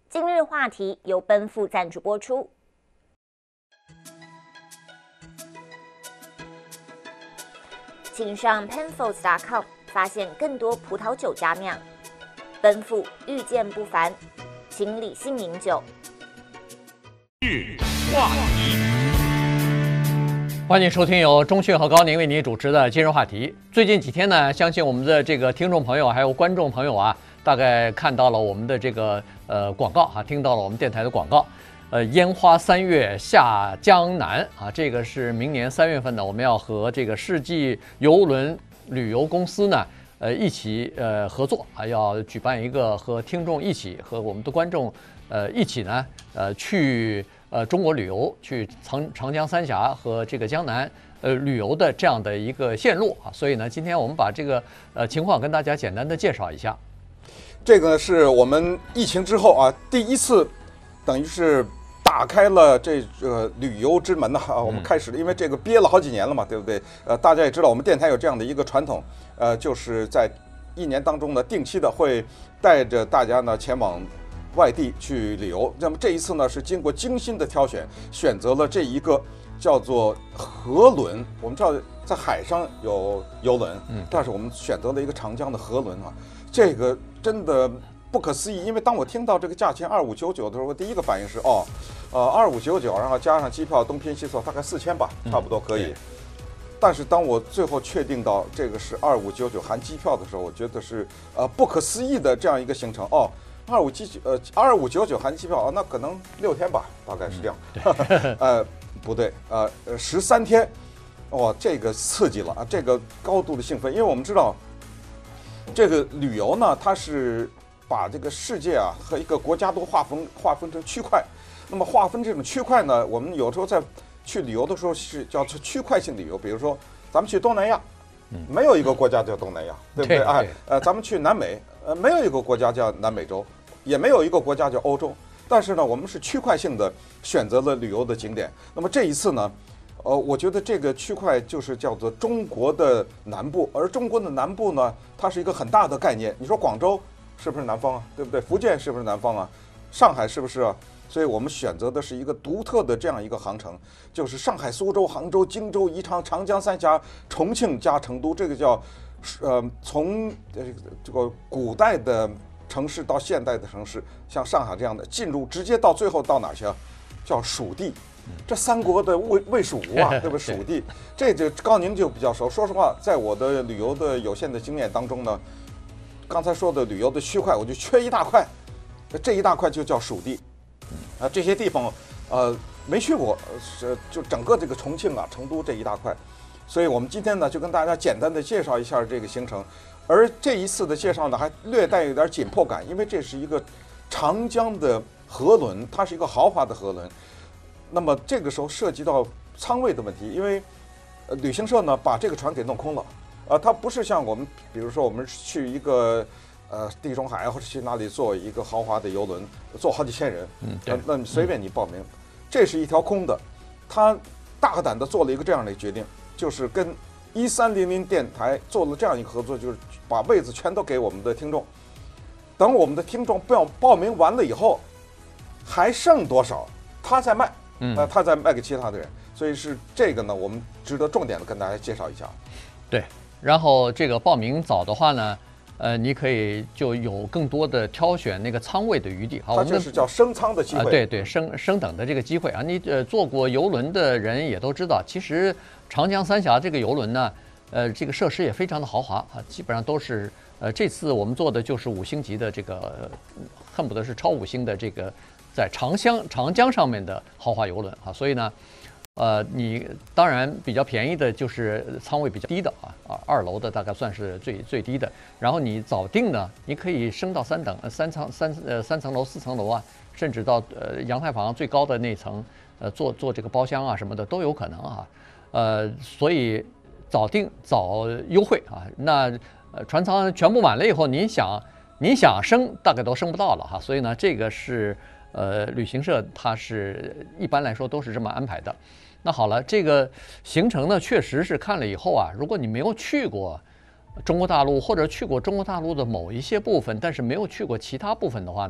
今日话题由奔赴赞助播出。请上 penfolds.com 发现更多葡萄酒佳酿。奔赴遇见不凡，请理性饮酒。 日话题， 欢迎收听由钟迅和高宁为您主持的今日话题。最近几天呢，相信我们的这个听众朋友还有观众朋友啊，大概看到了我们的这个广告啊，听到了我们电台的广告。烟花3月下江南啊，这个是明年3月份呢，我们要和这个世纪邮轮旅游公司呢。一起合作啊，要举办一个和听众一起和我们的观众一起呢去中国旅游，去长江三峡和这个江南旅游的这样的一个线路啊。所以呢，今天我们把这个情况跟大家简单的介绍一下。 这个是我们疫情之后啊第一次，等于是打开了这个旅游之门呐啊，我们开始了，因为这个憋了好几年了嘛，对不对？大家也知道，我们电台有这样的一个传统，就是在1年当中呢，定期的会带着大家呢前往外地去旅游。那么这一次呢，是经过精心的挑选，选择了这一个叫做河轮。我们知道在海上有游轮，但是我们选择了一个长江的河轮啊，这个真的不可思议。因为当我听到这个价钱2599的时候，我第一个反应是2599，然后加上机票东拼西凑大概4000吧，差不多可以。但是当我最后确定到这个是2599含机票的时候，我觉得是不可思议的这样一个行程2599含机票那可能6天吧，大概是这样。不对，13天，哇，这个刺激了啊，这个高度的兴奋，因为我们知道这个旅游呢，它是把这个世界啊和一个国家都划分成区块。那么划分这种区块呢，我们有时候在去旅游的时候是叫区块性旅游。比如说咱们去东南亚，没有一个国家叫东南亚，对不对？咱们去南美，没有一个国家叫南美洲，也没有一个国家叫欧洲。但是呢，我们是区块性的选择了旅游的景点。那么这一次呢，我觉得这个区块就是叫做中国的南部，而中国的南部呢，它是一个很大的概念。你说广州是不是南方啊？对不对？福建是不是南方啊？上海是不是啊？所以我们选择的是一个独特的这样一个航程，就是上海、苏州、杭州、荆州、宜昌、长江三峡、重庆加成都。这个叫从这个古代的城市到现代的城市，像上海这样的，进入直接到最后到哪去啊？叫蜀地。这三国的魏蜀吴啊，对吧？蜀地，这就高宁就比较熟。说实话，在我的旅游的有限的经验当中呢，刚才说的旅游的区块，我就缺一大块，这一大块就叫蜀地。这些地方没去过，就整个这个重庆啊、成都这一大块。所以我们今天呢，就跟大家简单的介绍一下这个行程。而这一次的介绍呢，还略带有点紧迫感，因为这是一个长江的河轮，它是一个豪华的河轮。那么这个时候涉及到舱位的问题，因为旅行社呢把这个船给弄空了，它不是像我们，比如说我们去一个地中海或者去哪里坐一个豪华的游轮，坐好几千人，那你随便你报名，这是一条空的。他大胆的做了一个这样的决定，就是跟1300电台做了这样一个合作，就是把位子全都给我们的听众。等我们的听众报名完了以后，还剩多少，他再卖。他再卖给其他的人，所以是这个呢，我们值得重点的跟大家介绍一下。 对，然后这个报名早的话呢，你可以就有更多的挑选那个舱位的余地。好， 它就是叫升舱的机会。 对，升等的这个机会啊。你坐过游轮的人也都知道，其实长江三峡这个游轮呢，这个设施也非常的豪华啊，基本上都是这次我们做的就是5星级的这个，恨不得是超5星的这个。在长江上面的豪华游轮啊，所以呢，你当然比较便宜的就是舱位比较低的2楼的大概算是最低的。然后你早订呢，你可以升到3层3层楼、4层楼啊，甚至到阳台房最高的那层，做这个包厢啊什么的都有可能啊。所以早订早优惠啊。那船舱全部满了以后，你想升大概都升不到了哈。所以呢，这个是。旅行社它是一般来说都是这么安排的。那好了，这个行程呢，确实是看了以后啊，如果你没有去过中国大陆，或者去过中国大陆的某一些部分，但是没有去过其他部分的话呢，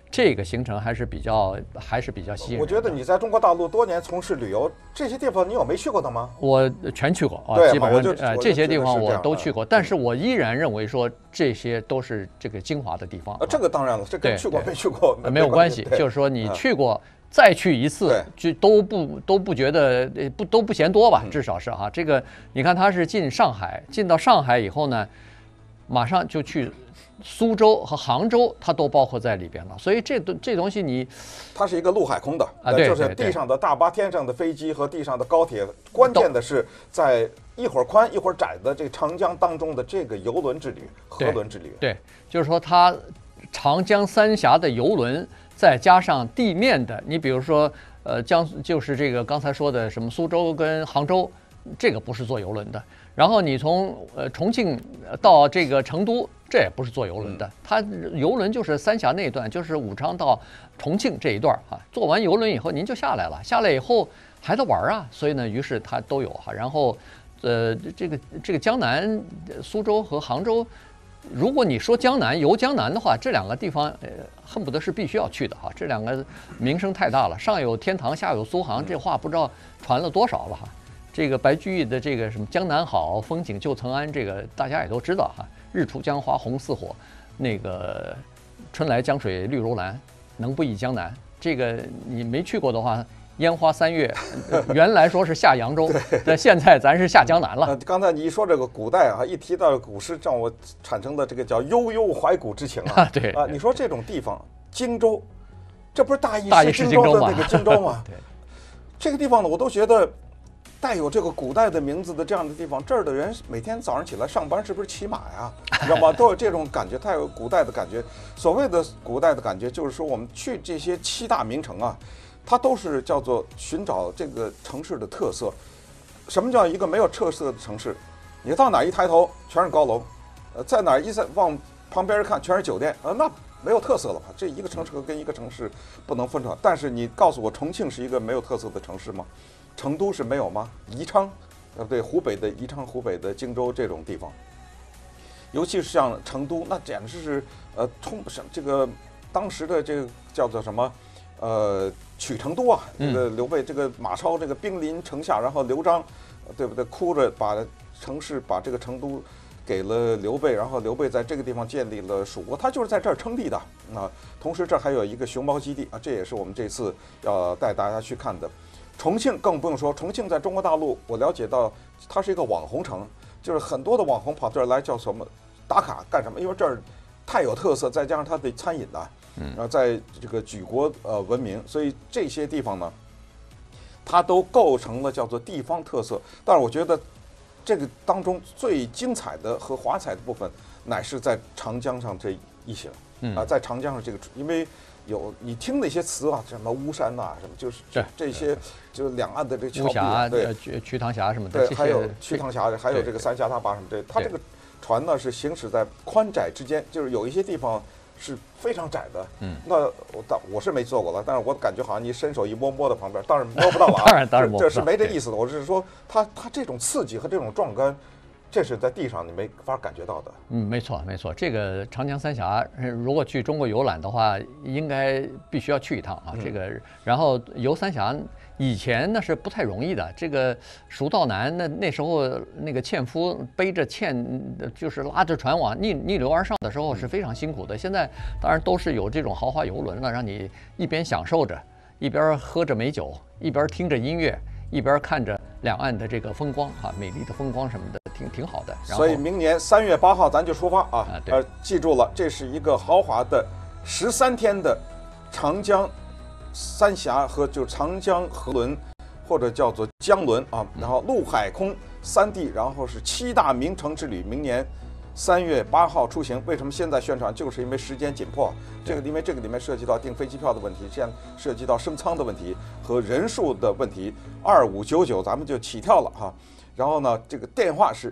这个行程还是比较吸引人的。 我觉得你在中国大陆多年从事旅游，这些地方你有没去过的吗？ 我全去过啊，基本上这些地方我都去过，但是我依然认为说这些都是这个精华的地方。 这个当然了，这跟去过没去过没有关系，就是说你去过。再去一次，就都不觉得都不嫌多吧，至少是哈。这个你看，他是进上海，进到上海以后呢，马上就去苏州和杭州，它都包括在里边了。所以这东西它是一个陆海空的啊，对， 就是地上的大巴、天上的飞机和地上的高铁。关键的是在一会儿宽一会儿窄的这长江当中的这个游轮之旅、河轮之旅。 对，就是说它长江三峡的游轮。再加上地面的，你比如说，就是这个刚才说的什么苏州跟杭州，这个不是坐游轮的。然后你从重庆到这个成都，这也不是坐游轮的。它游轮就是三峡那一段，就是武昌到重庆这一段啊。坐完游轮以后，您就下来了，下来以后还得玩啊。所以呢，于是它都有哈。然后，这个江南、苏州和杭州。如果你说江南游江南的话，这两个地方恨不得是必须要去的哈。这两个名声太大了，上有天堂，下有苏杭，这话不知道传了多少了哈。这个白居易的这个什么江南好，风景旧曾谙，这个大家也都知道哈。日出江花红似火，那个春来江水绿如蓝，能不忆江南？这个你没去过的话。烟花3月，原来说是下扬州，但现在咱是下江南了。 刚才你一说这个古代啊，一提到古诗，让我产生的这个叫悠悠怀古之情啊。 对啊，你说这种地方，荆州，这不是大意失荆州的那个荆州吗？ 对， 这个地方呢，我都觉得带有这个古代的名字的这样的地方，这儿的人每天早上起来上班是不是骑马呀？你知道吗？都有这种感觉，太有古代的感觉。所谓的古代的感觉，就是说我们去这些7大名城啊。它都是叫做寻找这个城市的特色。什么叫一个没有特色的城市？你到哪一抬头全是高楼，在哪一往旁边一看全是酒店，那没有特色了吧？这一个城市跟一个城市不能分出。但是你告诉我，重庆是一个没有特色的城市吗？成都是没有吗？宜昌，对，湖北的宜昌、湖北的荆州这种地方，尤其是像成都，那简直是冲不上这个当时的这个叫做什么？取成都啊，这个刘备，这个马超，这个兵临城下，然后刘璋，对不对？哭着把这个成都给了刘备，然后刘备在这个地方建立了蜀国，他就是在这儿称帝的啊。同时这儿还有一个熊猫基地啊，这也是我们这次要带大家去看的。重庆更不用说，重庆在中国大陆，我了解到它是一个网红城，就是很多的网红跑这儿来叫什么打卡干什么？因为这儿太有特色，再加上它的餐饮呢。在这个举国闻名，所以这些地方呢，它都构成了叫做地方特色。但是我觉得这个当中最精彩的和华彩的部分，乃是在长江上这一行在长江上这个，因为有你听那些词啊，什么巫山呐，什么就是这些，就是两岸的这个峭壁， 对，瞿塘峡什么的，对，还有瞿塘峡，还有这个三峡大坝什么这，它这个船呢是行驶在宽窄之间，就是有一些地方。是非常窄的，那我是没坐过了，但是我感觉好像你伸手一摸到旁边，当然摸不到了啊， 当然摸不到， 这是没这意思的。我是说，它这种刺激和这种壮观，这是在地上你没法感觉到的。 没错。这个长江三峡，如果去中国游览的话，应该必须要去一趟啊。这个，然后游三峡。以前那是不太容易的，这个蜀道难，那时候那个纤夫背着就是拉着船往逆流而上的时候是非常辛苦的。现在当然都是有这种豪华游轮了，让你一边享受着，一边喝着美酒，一边听着音乐，一边看着两岸的这个风光啊，美丽的风光什么的，挺好的。 所以明年3月8号咱就出发啊！记住了，这是一个豪华的13天的长江。三峡和就长江河轮，或者叫做江轮啊，然后陆海空3地，然后是7大名城之旅。明年3月8号出行。为什么现在宣传？就是因为时间紧迫。因为这个里面涉及到订飞机票的问题，现在涉及到升舱的问题和人数的问题。2599咱们就起跳了哈。然后呢，这个电话是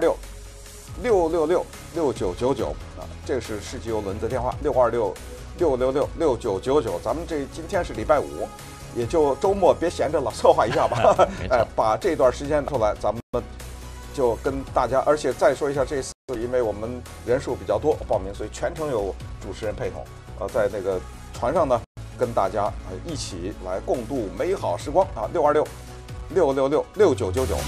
626-666-6999啊，这个是世纪邮轮的电话626-666-6999，咱们今天是礼拜5，也就周末别闲着了，策划一下吧。把这段时间出来，咱们就跟大家，而且再说一下，这次因为我们人数比较多报名，所以全程有主持人陪同，在那个船上呢，跟大家一起来共度美好时光啊！626-666-6999。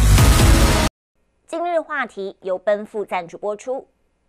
今日话题由奔富赞助播出。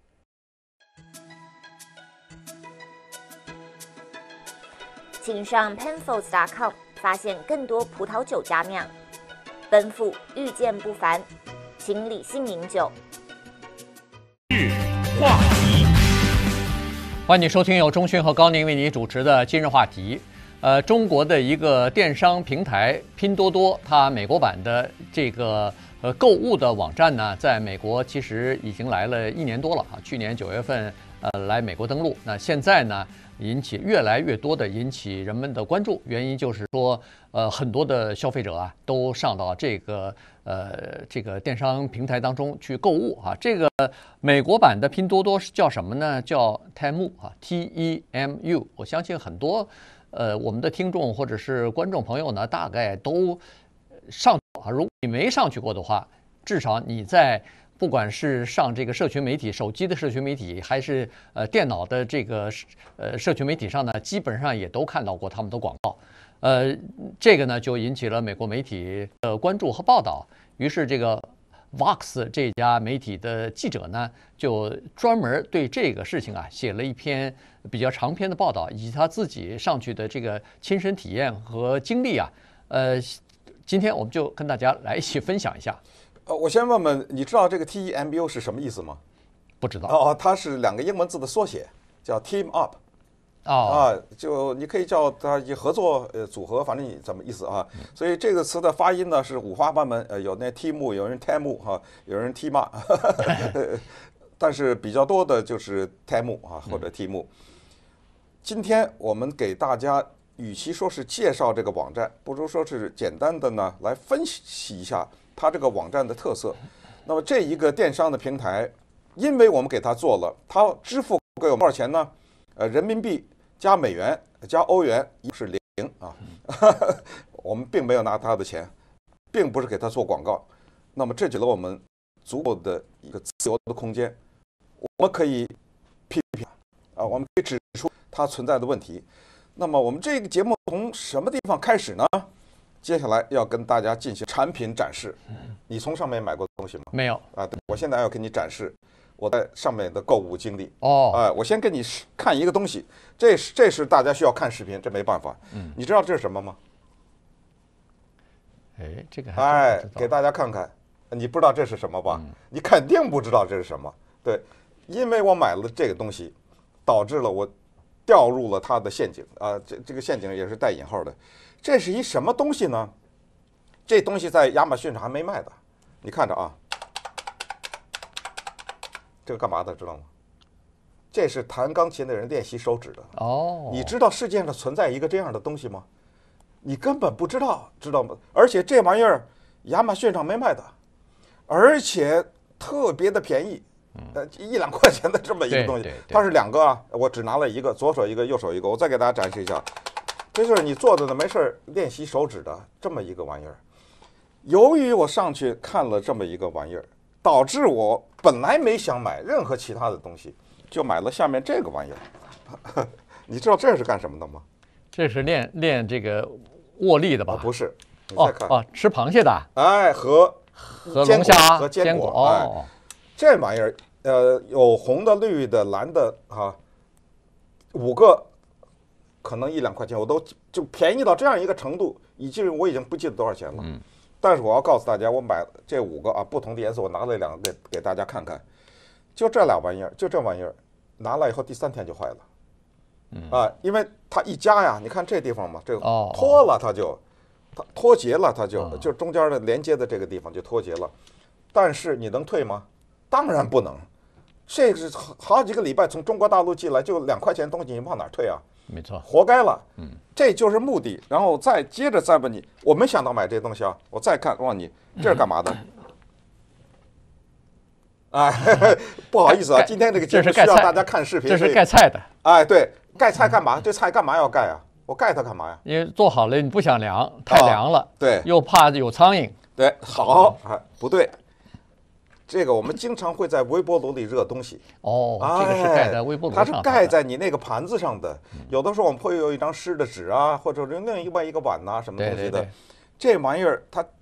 请上 penfolds.com 发现更多葡萄酒佳酿。奔富遇见不凡，请理性饮酒。 日话题， 欢迎你收听由钟迅和高宁为你主持的今日话题。中国的一个电商平台拼多多，它美国版的这个购物的网站呢，在美国其实已经来了1年多了啊。去年9月份来美国登陆，那现在呢越来越多的引起人们的关注，原因就是说很多的消费者啊都上到这个电商平台当中去购物啊。这个美国版的拼多多是叫什么呢？叫 Temu 啊 ，T-E-M-U。我相信很多我们的听众或者是观众朋友呢，大概都上啊。如果你没上去过的话，至少你在不管是上这个社群媒体、手机的社群媒体，还是电脑的这个社群媒体上呢，基本上也都看到过他们的广告。这个呢就引起了美国媒体的关注和报道。于是这个 Vox 这家媒体的记者呢，就专门对这个事情啊写了一篇比较长篇的报道，以及他自己上去的这个亲身体验和经历啊。今天我们就跟大家来一起分享一下。 我先问问，你知道这个 TEMU 是什么意思吗？ 不知道。 它是2个英文字的缩写，叫 Team Up。就你可以叫它合作组合，反正你怎么意思啊？所以这个词的发音呢是五花八门，有那 Team， 有人 Temu 哈，有人 Team， 但是比较多的就是 Temu 啊或者 Team。今天我们给大家，与其说是介绍这个网站，不如说是简单的呢来分析一下它这个网站的特色。那么这一个电商的平台，因为我们给它做了，它支付给我们多少钱呢？人民币加美元加欧元是0啊，我们并没有拿他的钱，并不是给他做广告。那么这给了我们足够的一个自由的空间，我们可以批评啊，我们可以指出它存在的问题。那么我们这个节目从什么地方开始呢？接下来要跟大家进行产品展示。你从上面买过东西吗？ 没有啊，我现在要给你展示我在上面的购物经历。我先给你看一个东西，这是大家需要看视频，这没办法。你知道这是什么吗？ 这个还给大家看看，你不知道这是什么吧？你肯定不知道这是什么。对，因为我买了这个东西，导致了我掉入了它的陷阱啊。这个陷阱也是带引号的。这是一什么东西呢？这东西在亚马逊上还没卖的，你看着啊。这个干嘛的知道吗？这是弹钢琴的人练习手指的。你知道世界上存在一个这样的东西吗？你根本不知道，知道吗？而且这玩意儿亚马逊上没卖的，而且特别的便宜，1、2块钱的这么一个东西。它是2个啊，我只拿了一个，左手一个，右手一个。我再给大家展示一下，这就是你坐着的没事练习手指的这么一个玩意儿。由于我上去看了这么一个玩意儿，导致我本来没想买任何其他的东西，就买了下面这个玩意儿。你知道这是干什么的吗？ 这是练这个握力的吧？ 不是，你再看吃螃蟹的。 和龙虾和坚果。这玩意儿有红的、绿的、蓝的5个，可能1、2块钱，我都就便宜到这样一个程度，我已经不记得多少钱了。但是我要告诉大家，我买这5个不同的颜色，我拿了2个给大家看看。就这俩玩意儿，就这玩意儿，拿了以后第3天就坏了。因为它一夹呀，你看这地方嘛，这个脱了它脱节了，它就中间的连接的这个地方就脱节了。但是你能退吗？当然不能。这是好几个礼拜从中国大陆寄来，就2块钱东西，你往哪退啊？ 没错， 活该了。这就是目的。然后接着再问你，我没想到买这东西啊，我再看，问你这是干嘛的？不好意思啊，今天这个节目需要大家看视频。 这是盖菜的。 对，盖菜干嘛？这菜干嘛要盖啊？我盖它干嘛呀？ 因为做好了你不想凉，太凉了。 对， 又怕有苍蝇。 对，好，不对， 这个我们经常会在微波炉里热东西。 哦，这个是盖在微波炉上的， 它是盖在你那个盘子上的。有的时候我们会有一张湿的纸啊，或者是另外一个碗呐、什么东西的。这玩意儿它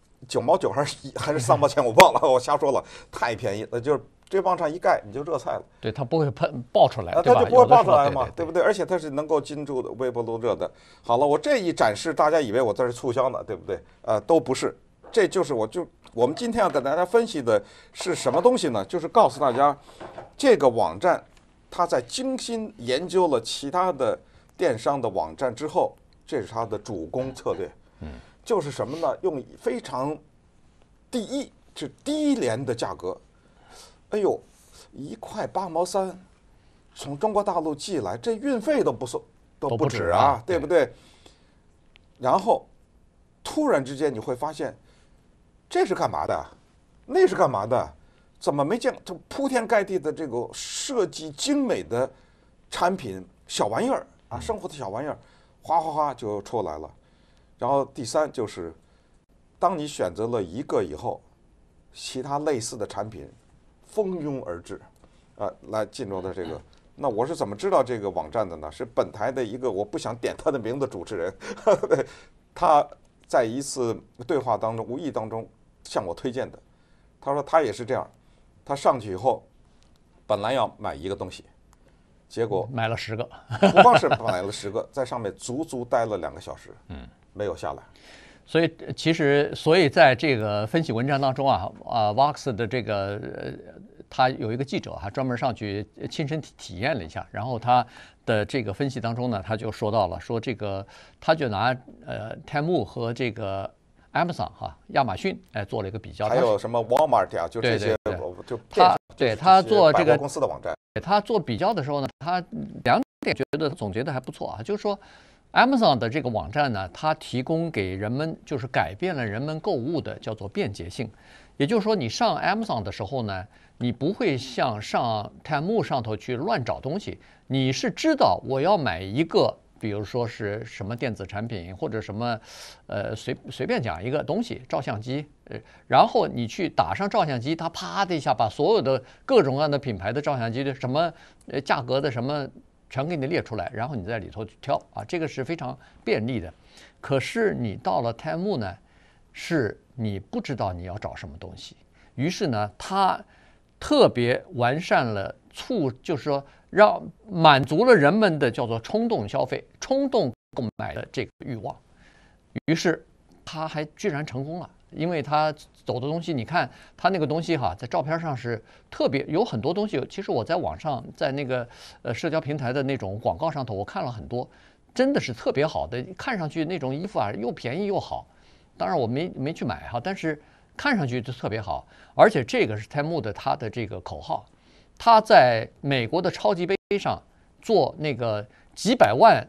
9毛9还是3毛钱，我忘了，我瞎说了，太便宜了，就是这往上一盖你就热菜了。 对，它不会爆出来， 它就不会爆出来嘛，对不对？而且它是能够经住的微波炉热的。好了，我这一展示，大家以为我这是促销呢，对不对？都不是，这就是我们今天要跟大家分析的是什么东西呢？就是告诉大家，这个网站它在精心研究了其他的电商的网站之后，这是它的主攻策略。就是什么呢？用非常低廉的价格，哎呦，1块8毛3，从中国大陆寄来，这运费都不止啊，对不对？然后突然之间你会发现，这是干嘛的？那是干嘛的？怎么没见？这铺天盖地的这个设计精美的产品小玩意儿啊，生活的小玩意儿，哗哗哗就出来了。然后第三就是，当你选择了一个以后，其他类似的产品蜂拥而至，来进入的这个。那我是怎么知道这个网站的呢？是本台的一个我不想点他的名字主持人，他在一次对话当中无意当中向我推荐的。他说他也是这样，他上去以后，本来要买一个东西，结果买了10个， 不光是买了10个，在上面足足待了2个小时，没有下来。 所以其实，在这个分析文章当中啊，Vox 的这个他有一个记者还专门上去亲身体验了一下，然后他的这个分析当中呢，他就说到了，说这个他就拿Temu 和这个 Amazon 亚马逊做了一个比较， 还有什么 Walmart 啊，就这些，就他做这个公司的网站， 他做比较的时候呢，他2点总结的还不错啊，就是说。Amazon 的这个网站呢，它提供给人们就是改变了人们购物的叫做便捷性，也就是说，你上 Amazon 的时候呢，你不会像上 Temu 上头去乱找东西，你是知道我要买一个，比如说是什么电子产品或者什么，随便讲一个东西，照相机，然后你去打上照相机，它啪的一下把所有的各种各样的品牌的照相机的什么价格的什么。全给你列出来，然后你在里头去挑啊，这个是非常便利的。可是你到了 Temu 呢，是你不知道你要找什么东西，于是呢，它特别完善了就是说满足了人们的叫做冲动消费、冲动购买的这个欲望，于是它还居然成功了。因为他走的东西，你看他那个东西在照片上是特别有很多东西。其实我在网上，在那个社交平台的那种广告上头，我看了很多，真的是特别好的，看上去那种衣服又便宜又好。当然我没去买但是看上去就特别好。而且这个是 Temu 的他的这个口号，他在美国的超级杯上做那个几百万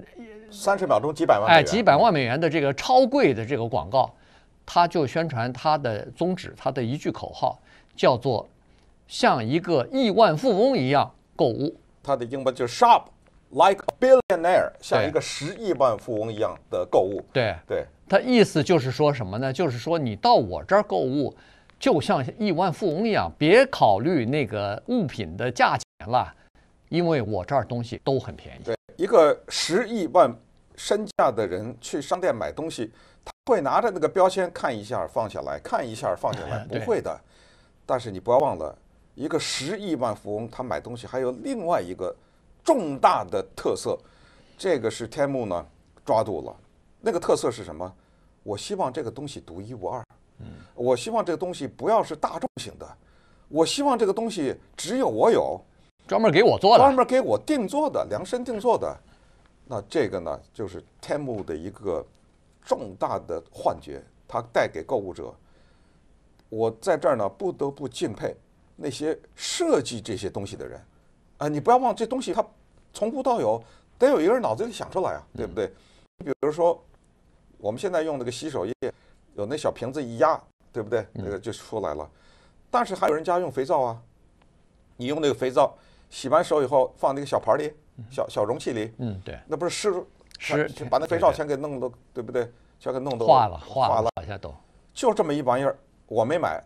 ，30秒钟几百万美元， 几百万美元的这个超贵的这个广告。他就宣传他的宗旨，他的一句口号叫做“像一个亿万富翁一样购物”。 他的英文就是 “shop like a billionaire”， 像一个10亿万富翁一样的购物。 对， 他意思就是说什么呢？就是说你到我这儿购物，就像亿万富翁一样，别考虑那个物品的价钱了，因为我这儿东西都很便宜。 对，一个10亿万身价的人去商店买东西。他会拿着那个标签看一下放下来，看一下放下来，不会的。但是你不要忘了，一个10亿万富翁他买东西还有另外一个重大的特色，这个是 Temu 呢抓住了。那个特色是什么？我希望这个东西独一无二。我希望这个东西不要是大众型的，我希望这个东西只有我有， 专门给我做的， 专门给我定做的，量身定做的。那这个呢，就是 Temu 的一个重大的幻觉，它带给购物者。我在这儿呢，不得不敬佩那些设计这些东西的人你不要忘，这东西它从无到有，得有一个人脑子里想出来啊，对不对？比如说，我们现在用那个洗手液，有那小瓶子一压，对不对？那个就出来了。但是还有人家用肥皂啊，你用那个肥皂洗完手以后，放那个小盘里，小容器里， 对， 那不是湿，把那肥皂全给弄得，对不对？全给弄得化了， 好像都就这么一玩意儿，我没买，但是我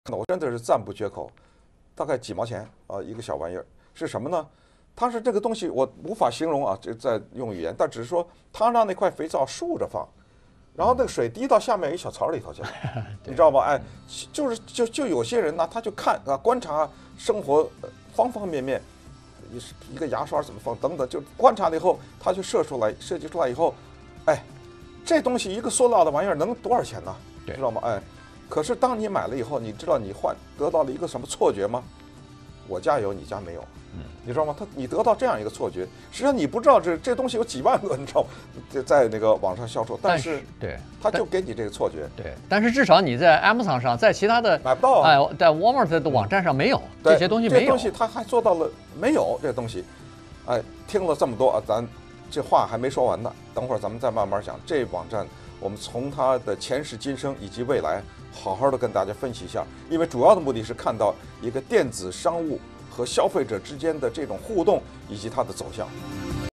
我真的是赞不绝口。大概几毛钱啊，一个小玩意儿是什么呢？它是这个东西我无法形容啊，这在用语言，但只是说它让那块肥皂竖着放，然后那个水滴到下面一小槽里头去了，你知道吗？哎，就有些人呢，他就看啊，观察生活方方面面，一个牙刷怎么放等等，就观察了以后，他就设计出来以后，哎，这东西一个塑料的玩意儿能多少钱呢？知道吗？哎。可是当你买了以后，你知道你得到了一个什么错觉吗？我家有，你家没有，你知道吗？你得到这样一个错觉，实际上你不知道这东西有几万个，你知道吗？在那个网上销售，但是对， 他就给你这个错觉。 对，但是至少你在 Amazon 上，在其他的买不到啊， 哎，在 Walmart 的网站上没有这些东西，没有。 这东西他还做到了没有这东西，哎，听了这么多啊，咱这话还没说完呢，等会儿咱们再慢慢讲这网站。我们从它的前世今生以及未来，好好的跟大家分析一下，因为主要的目的是看到一个电子商务和消费者之间的这种互动以及它的走向。